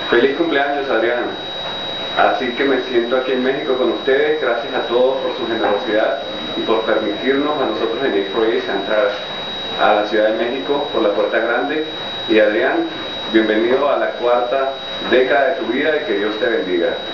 Feliz cumpleaños, Adrián. Así que me siento aquí en México con ustedes. Gracias a todos por su generosidad y por permitirnos a nosotros en A4Ace entrar a la Ciudad de México por la puerta grande. Y Adrián, bienvenido a la cuarta década de tu vida y que Dios te bendiga.